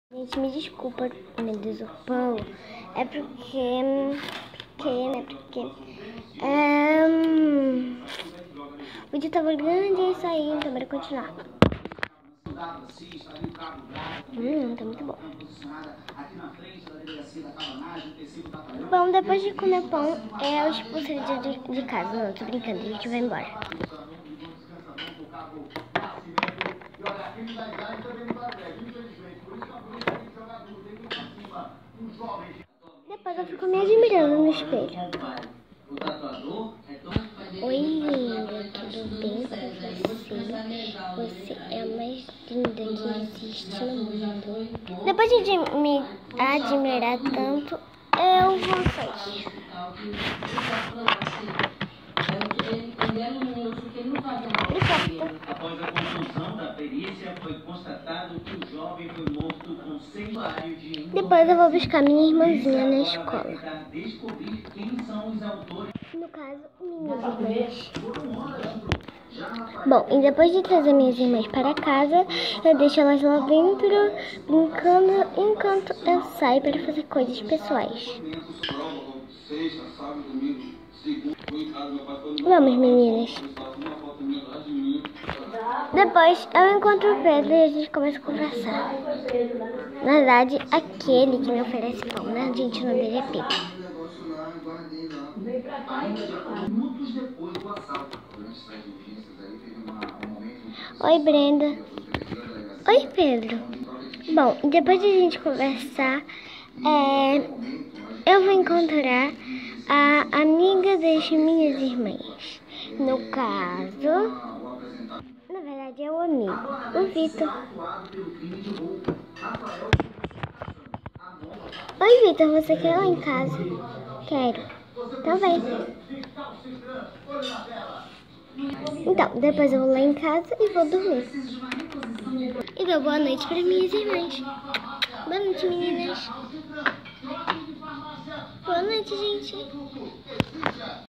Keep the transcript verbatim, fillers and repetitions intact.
Gente, me desculpa, meu Deus, o pão. É porque... Porque, né? Porque... É, hum, o vídeo tava grande e é isso aí, então bora continuar. Hum, tá muito bom. Bom, depois de comer pão, é, eu expulso ele de, de casa. Não, tô brincando, a gente vai embora. Depois eu fico me admirando no espelho. Oi, linda, tudo bem com você? Você é a mais linda que existe no mundo. Depois de me admirar tanto, eu vou sair. Após a conclusão da perícia, foi constatado que o jovem foi morto com seis usuários de... Depois eu vou buscar minha irmãzinha na escola. Descobrir quem são os autores. No caso, minhas irmãs. Bom, e depois de trazer minhas irmãs para casa, eu deixo elas lá dentro, brincando, enquanto eu saio para fazer coisas pessoais. Vamos, meninas. Depois eu encontro o Pedro e a gente começa a conversar. Na verdade, aquele que me oferece pão, né? Gente, o nome dele é Pedro. Oi, Brenda. Oi, Pedro. Bom, depois de a gente conversar, é, eu vou encontrar a amiga das minhas irmãs. No caso, na verdade é o amigo, o Vitor. Oi, Vitor, você quer ir lá em casa? Quero. Então vem. Então, depois eu vou lá em casa e vou dormir. E dou boa noite para minhas irmãs. Boa noite, meninas. Boa noite, gente.